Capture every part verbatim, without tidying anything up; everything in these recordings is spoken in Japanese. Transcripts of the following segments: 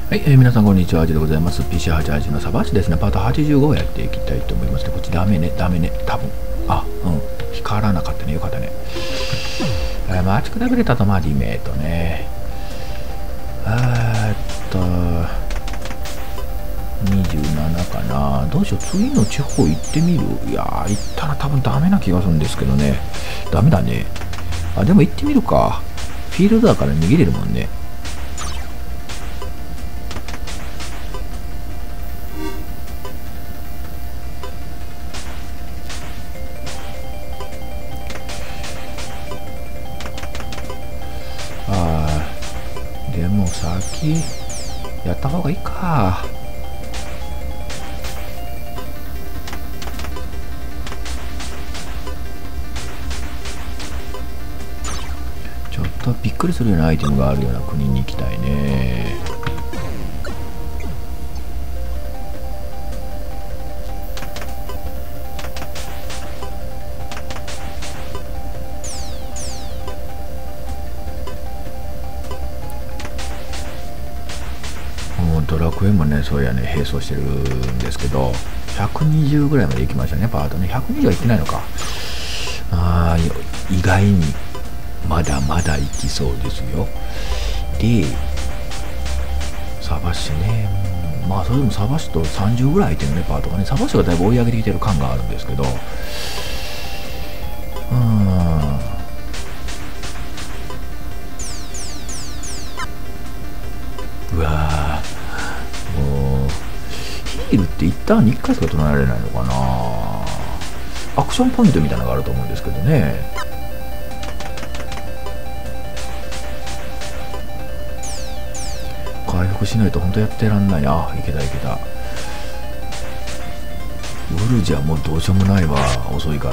はい、えー皆さんこんにちは、アジでございます。ピーシーはちじゅうはち のサバッシュですね、パートはちじゅうごをやっていきたいと思いますね。こっちダメね、ダメね、多分。あ、うん、光らなかったね、よかったね。えー、待ちくたびれたとマディメイトね。えーっと、にじゅうななかな。どうしよう、次の地方行ってみる。いやー、行ったら多分ダメな気がするんですけどね。ダメだね。あ、でも行ってみるか。フィールドだから逃げれるもんね。あー、でも先やった方がいいか。ちょっとびっくりするようなアイテムがあるような国に行きたいね。もうドラクエもね、そうやね、並走してるんですけど、ひゃくにじゅうぐらいまで行きましたね、パートね。ひゃくにじゅうは行ってないのか。あー、意外にまだまだ行きそうですよ。で、サバシね、うん、まあそれでもサバシとさんじゅうぐらい空いてるね、パートがね。サバシがだいぶ追い上げてきてる感があるんですけど、うーん、うわー、もうヒールって一旦にいっかいしか取られないのかな。アクションポイントみたいなのがあると思うんですけどね。回復しないと本当やってらんないな。あ、いけたいけた。夜じゃもうどうしようもないわ、遅いから。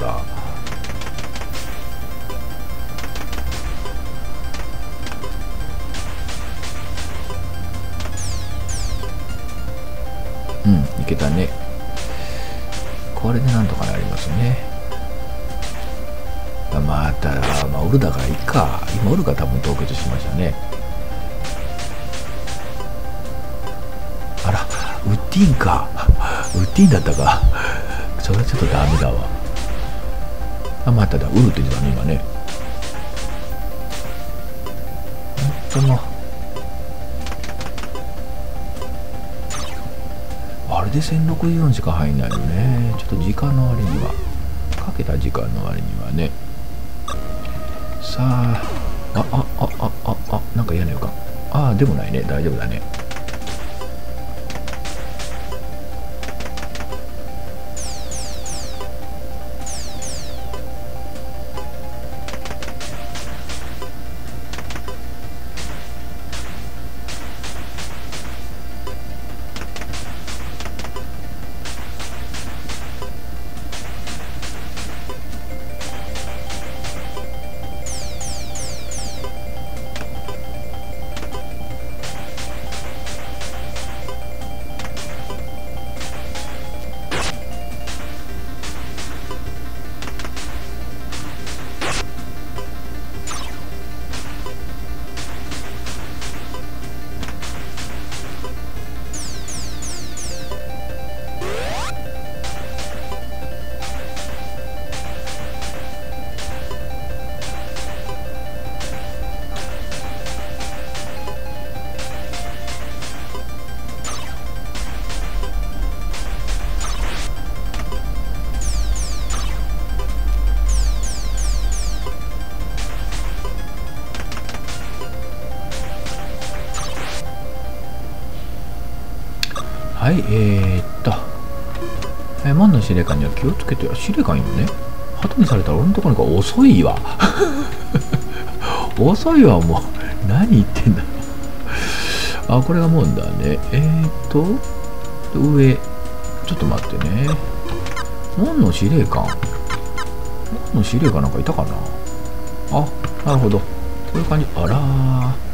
うん、いけたね。これでなんとかなりますね。また、まあ、ウルだからいいか。今ウルが多分凍結しましたね。あら、ウッディーンか。ウッディーンだったか。それはちょっとダメだわ。あ、まただ、ウルって言ってたね、今ね。本当の。あれでせんろくじゅうよんしか入んないのね。ちょっと時間の割には、かけた時間の割にはね。さあ、あ、あ、あ、あ、あ、あ、なんか嫌な予感。ああ、でもないね。大丈夫だね。はい、えー、っと、えー、門の司令官には気をつけて。司令官いいのね。鳩にされたら俺のところが遅いわ。遅いわ、もう。何言ってんだ。あ、これが門だね。えー、っと、上、ちょっと待ってね。門の司令官。門の司令官なんかいたかな。あ、なるほど。こういう感じ。あらー。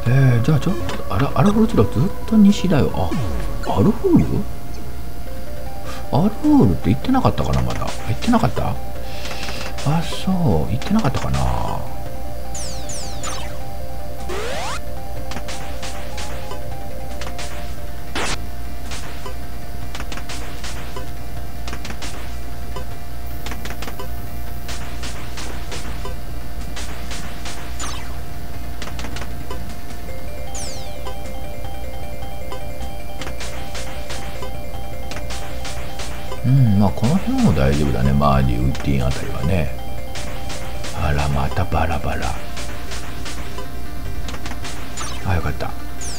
えー、じゃあちょっとアラアルフールチロずっと西だよ。あ、アルフールアルフールって言ってなかったかな。まだ言ってなかった。あ、そう言ってなかったかな。うん、まあこの辺も大丈夫だね。マーディ、ウッディンあたりはね。あら、またバラバラ。あ、よかった。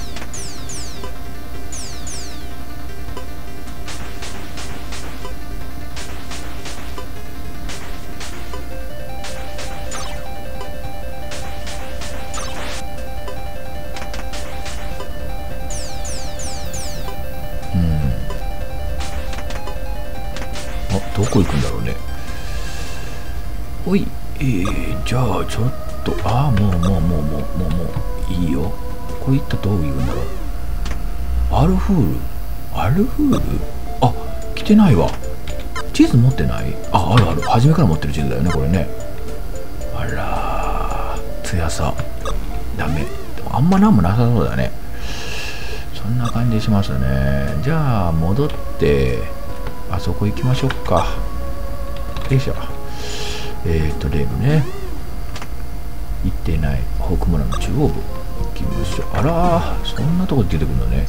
どこ行くんだろうね。おい、えー、じゃあちょっと、ああ、もうもうもうもうもうもういいよ。こういったどういうんだろう。アルフールアルフールあ、来てないわ。地図持ってない。あ、あるある。初めから持ってる地図だよね、これね。あらー、強さダメ。でもあんまなんもなさそうだね。そんな感じしますね。じゃあ戻ってあそこ行きましょうか。よいしょ。えっ、ー、と例のね、行ってない北村の中央部行きましょう。あらー、そんなとこ出てくるのね。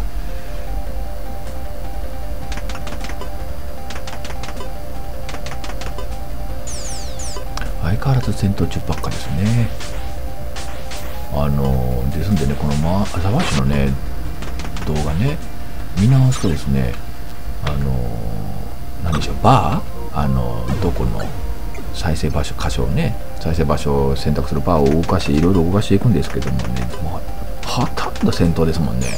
相変わらず戦闘中ばっかですね。あのー、ですんでね、このま朝橋のね動画ね見直すとですね、あのー、何でしょう、バー、あのー、どこの再生場所箇所をね、再生場所を選択するバーを動かしていろいろ動かしていくんですけどもね、もうほとんど戦闘ですもんね。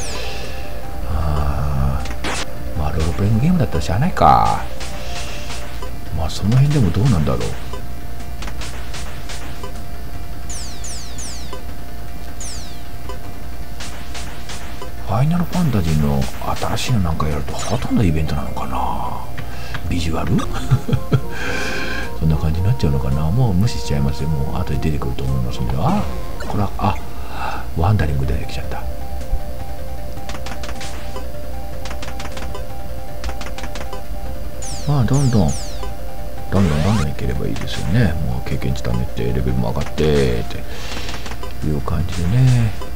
あー、まあロールプレイングゲームだったらしゃあないか。まあその辺でもどうなんだろう。ファイナルファンタジーの新しいのなんかやるとほとんどイベントなのかな。ビジュアルそんな感じになっちゃうのかな。もう無視しちゃいますよ。もう後で出てくると思いますので。あ、これは、あ、ワンダリング出てきちゃった。まあどんどんどんどんどんどんいければいいですよね。もう経験値貯めてレベルも上がってっていう感じでね。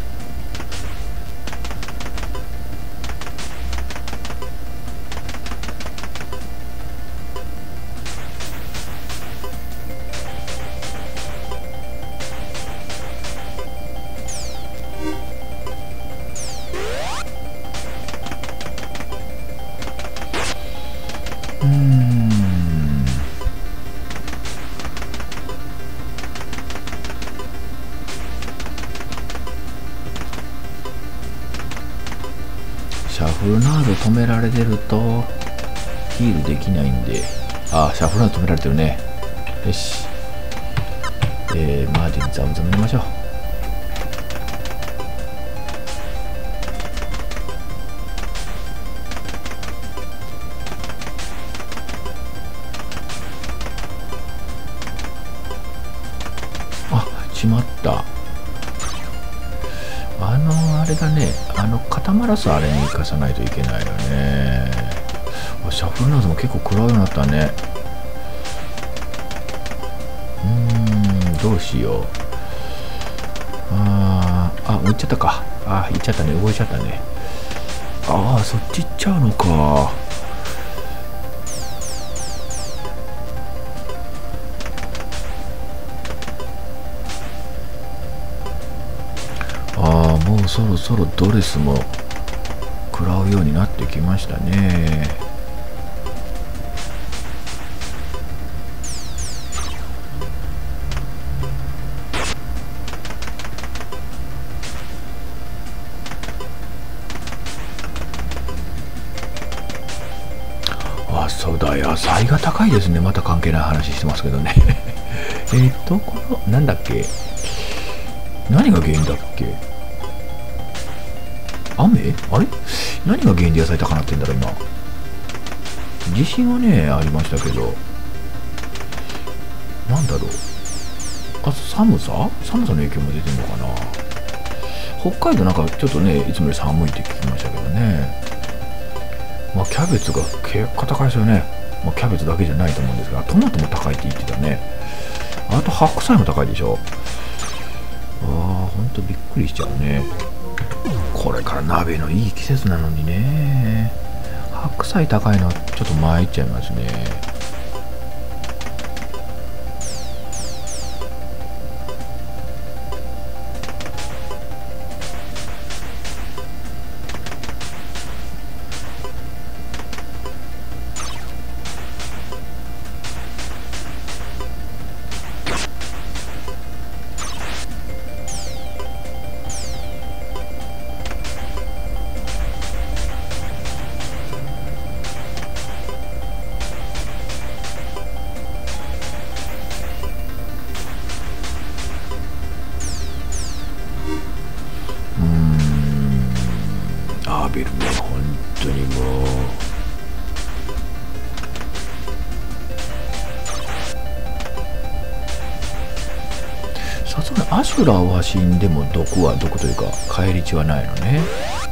うーん、シャフルナード止められてるとヒールできないんで、あ、シャフルナード止められてるね。よし、えー、マーティンザムザム入れましょう。しまった。あのあれだね、あの肩マラスあれに生かさないといけないよね。シャフルナーズも結構食らうようになったね。うーん、どうしよう。あー、あ、行っちゃったか。あ、行っちゃったね、動いちゃったね。ああ、そっち行っちゃうのか。ああ、もうそろそろドレスも食らうようになってきましたね。あ、そうだ、野菜が高いですね。また関係ない話してますけどね。えっと、この、なんだっけ、何が原因だっけ。 雨あれ何が原因で野菜高なってんだろう今。地震はねありましたけど、なんだろう、あ、寒さ寒さの影響も出てんのかな。北海道なんかちょっとねいつもより寒いって聞きましたけどね。まあキャベツが結構高いですよね。まあ、キャベツだけじゃないと思うんですが、トマトも高いって言ってたね。あと白菜も高いでしょ。ああ、ほんとびっくりしちゃうね。これから鍋のいい季節なのにね。白菜高いのちょっと参っちゃいますね。アーベルね、本当にもうさすがにアシュラーは死んでも毒は毒というか返り血はないのね。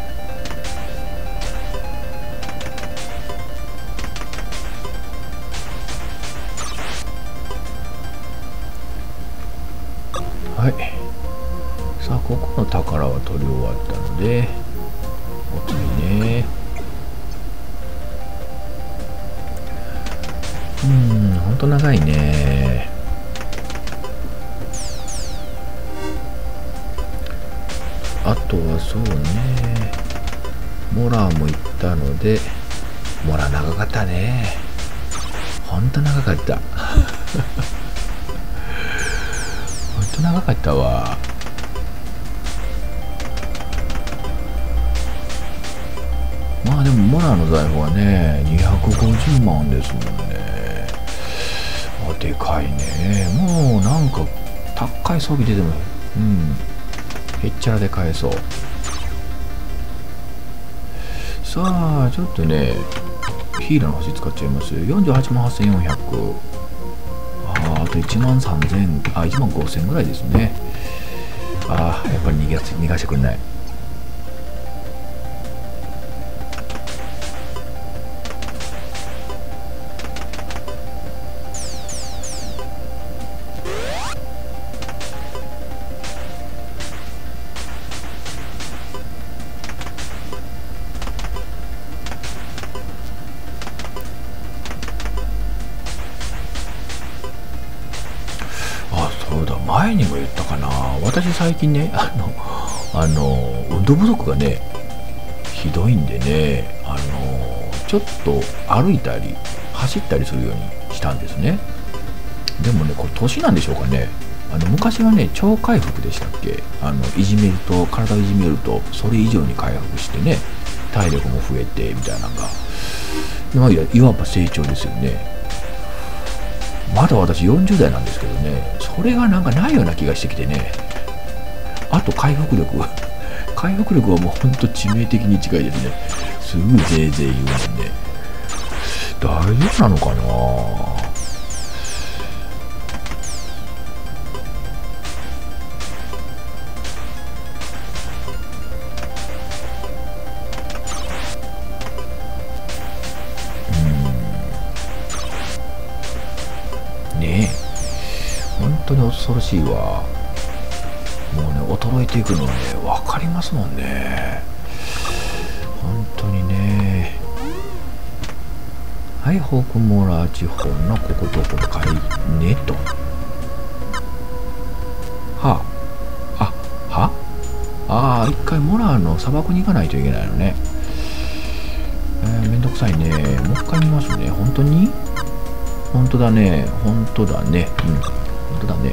はい、さあここの宝は取り終わったのでお次ね。うーん、ほんと長いね。あとはそうね、モラーも行ったので、モラー長かったね。ほんと長かったほんと長かったわ。まあでもモラーの財宝はねにひゃくごじゅうまんですもんね。あ、でかいね。もうなんか高い装備出てもうんへっちゃらで買えそう。さあちょっとねヒーラーの星使っちゃいますよ。よんじゅうはちまんはっせんよんひゃく、ああといちまんさんぜん、あいちまんごせんぐらいですね。ああやっぱり逃げ逃がしてくれない。そうだ、前にも言ったかな。私最近ね、あの、あの、運動不足がね、ひどいんでね、あの、ちょっと歩いたり、走ったりするようにしたんですね。でもね、これ年なんでしょうかね。あの、昔はね、超回復でしたっけ。あの、いじめると、体をいじめると、それ以上に回復してね、体力も増えて、みたいなのが。まあ、いわば成長ですよね。まだ私よんじゅう代なんですけどね、それがなんかないような気がしてきてね。あと回復力回復力はもうほんと致命的に近いですね。すぐぜいぜい言うもんね。大丈夫なのかな。本当に恐ろしいわ。もうね衰えていくのはね分かりますもんね。本当にね。はい、ホークモーラー地方のこことここかいねと。はああはああ一回モラーの砂漠に行かないといけないのね。えー、めんどくさいね。もう一回見ますね。本当に本当だね。本当だね。うん本当だね。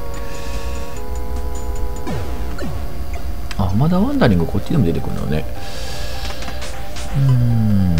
あ、まだワンダリングこっちでも出てくるのね。うーん。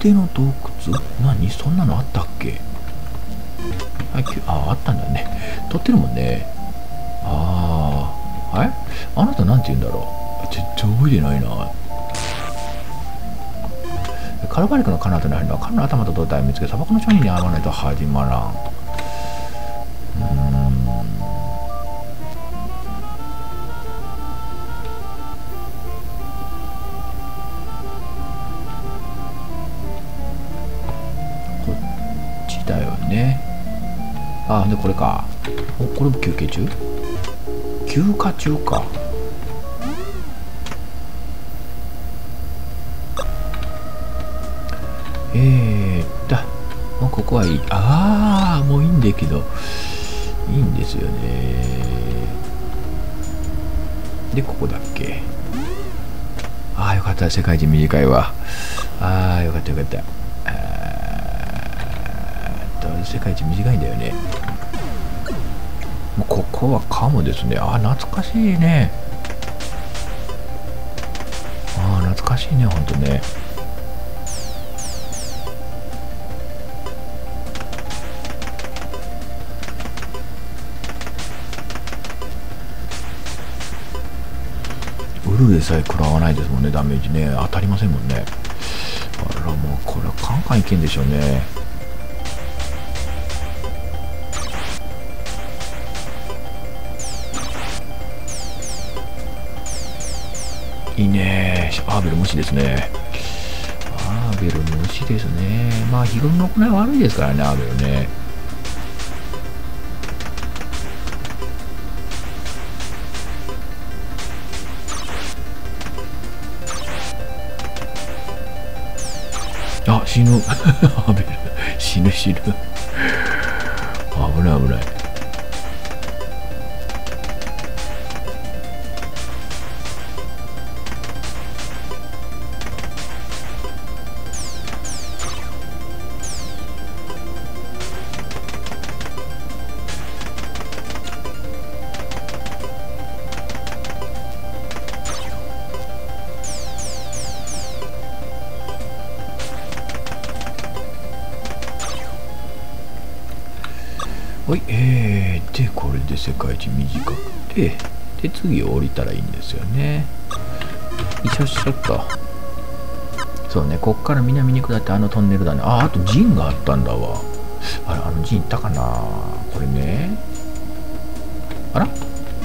腕の洞窟、何そんなのあったっけ？あ、あ、あったんだね。取ってるもんね。ああ、あれあなたなんて言うんだろう。全然覚えてないな。カルバリクの彼方にあるのは彼の頭と胴体を見つけ砂漠の商人に会わないと始まらん。うーん。こっちだよね。あ、でこれか。お、これも休憩中？休暇中か。えーっと、もうここはいい。ああ、もういいんだけど、いいんですよね。で、ここだっけ。ああ、よかった。世界一短いわ。ああ、よかったよかった。あーっと、世界一短いんだよね。もうここはカモですね。ああ、懐かしいね。ああ、懐かしいね、ほんとね。ウルでさえ食らわないですもんね、ダメージね。当たりませんもんね。あら、もうこれはカンカンいけんでしょうね。いいね。アーベル無視ですね。アーベル無視ですね。まあ日頃の行い悪いですからね、アーベルね。あ、死ぬ。アーベル死ぬ死ぬ。危ない危ない。はい、えー、で、これで世界一短くて、で、次降りたらいいんですよね。一応しょっと。そうね、こっから南に下ってあのトンネルだね。あ、あと陣があったんだわ。あれ、あの陣行ったかなこれね。あら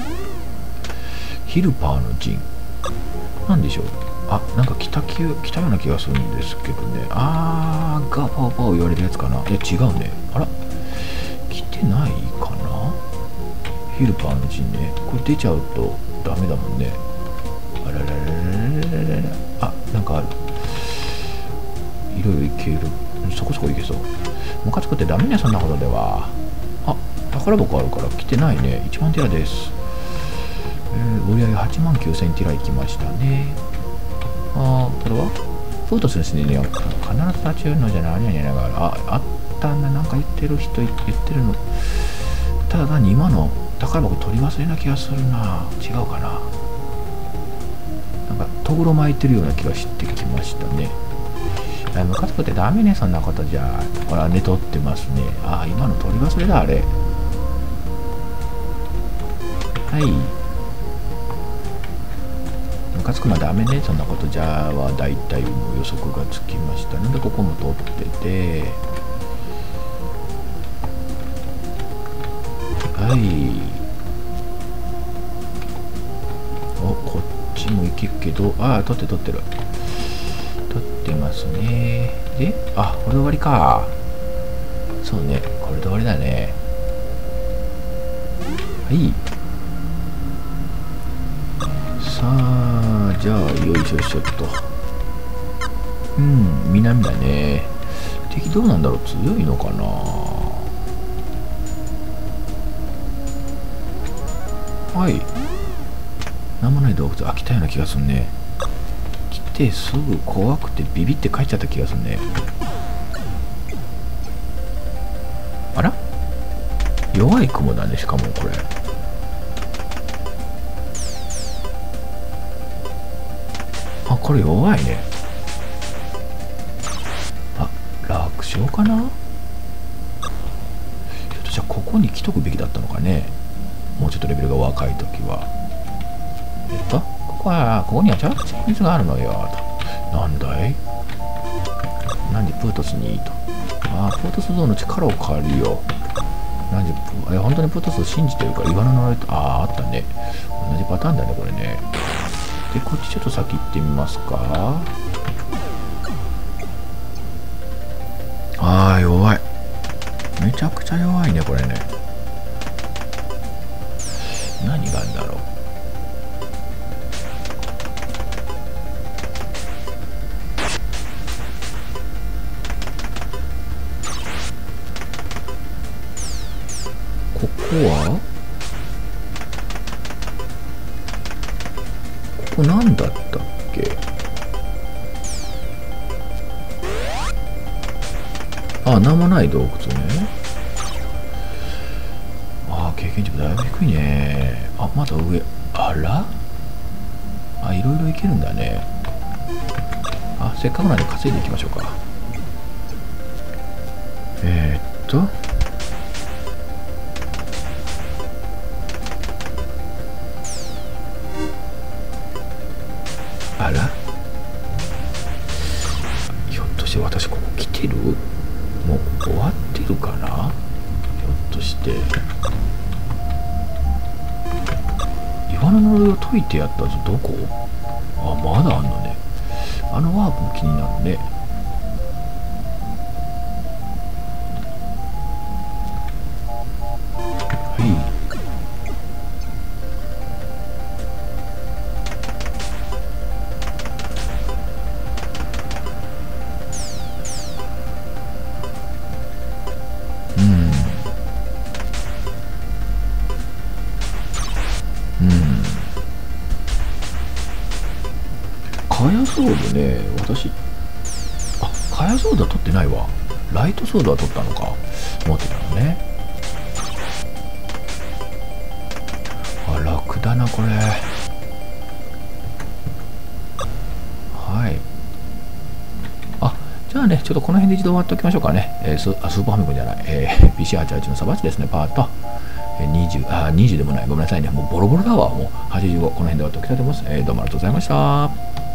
ヒルパーの陣。なんでしょう。あ、なんか来た気が、来たような気がするんですけどね。あー、ガパオパオ言われるやつかな。いや、違うね。あら来てないかなヒルパーの陣ね。これ出ちゃうとダメだもんね。あらららららららら。あ、なんかある。いろいろいける。そこそこいけそう。ムカつくってダメね、そんなことでは。あ、宝箱あるから来てないね。いちまんティラです。えー、売り上げはちまんきゅうせんティラいきましたね。あー、これはフートスですね。必ず立ち寄るのじゃないやねがある。あ、あったんだ。なんか言ってる人言ってるの。ただ単に今の宝箱取り忘れな気がするな。違うかな。なんかとぐろ巻いてるような気がしてきましたね。ムカつくってダメね、そんなことじゃ。ほら、寝とってますね。ああ、今の取り忘れだ、あれ。はい。ムカつくのはダメね、そんなことじゃは、だいたいもう予測がつきましたので、ここも取ってて。はい。お、こっちも行けるけど、ああ、取って取ってる。取ってますね。で、あ、これで終わりか。そうね、これで終わりだね。はい。さあ、じゃあ、よいしょよいしょっと。うん、南だね。敵どうなんだろう、強いのかな。はい。なんもない洞窟、あ、来たような気がするね。来てすぐ怖くてビビって帰っちゃった気がするね。あら弱い雲だね、しかもこれ。あ、これ弱いね。 そうかな。ちょっとじゃあここに来とくべきだったのかね。もうちょっとレベルが若い時は。えっとここはここには着地水があるのよと。なんだい、何でプートスにと。ああ、プートス像の力を借りよう。何でえ本当にプートスを信じてるから岩の呪いと。ああ、あったね。同じパターンだねこれね。でこっちちょっと先行ってみますか。ああ、弱い。めちゃくちゃ弱いねこれね。何があるんだろう。ここはここ何だったっけ。あ、なんもない洞窟ね。あ、経験値だいぶ低いね。あ、まだ上。あら、あ、いろいろいけるんだね。あ、せっかくなんで稼いでいきましょうか。えー、っとあら、ひょっとして私ここ来てる？もう終わってるかな、ひょっとして。岩の呪いを解いてやったぞ。どこ？あ、まだあんのね。あのワープも気になるね。はい。カヤソードね、私、あ、カヤソードは取ってないわ。ライトソードは取ったのか。持ってたのね。あ、楽だな、これ。はい。あ、じゃあね、ちょっとこの辺で一度終わっておきましょうかね。えー、ス, あスーパーファミコンじゃない、えー、ピーシーはちじゅうはち のサバチですね、パート。えー、にじゅう、あ、にじゅうでもない。ごめんなさいね。もうボロボロだわ。もうはちじゅうご。この辺で終わっておきたいと思います。えー、どうもありがとうございました。